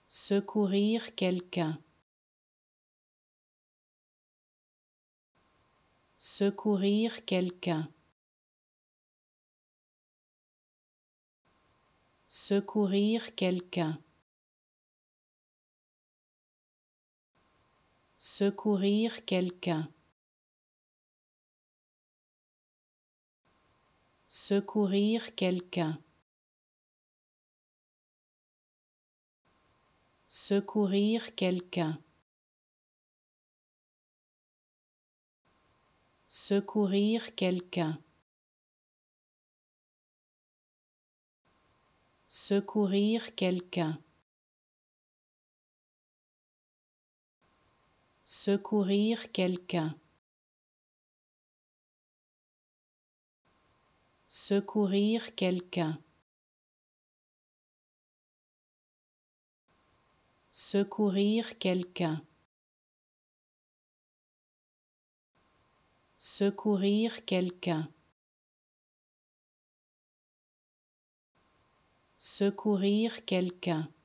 secourir quelqu'un, secourir quelqu'un, secourir quelqu'un, secourir quelqu'un, secourir quelqu'un, secourir quelqu'un, secourir quelqu'un, secourir quelqu'un, secourir quelqu'un, secourir quelqu'un, secourir quelqu'un, secourir quelqu'un, secourir quelqu'un,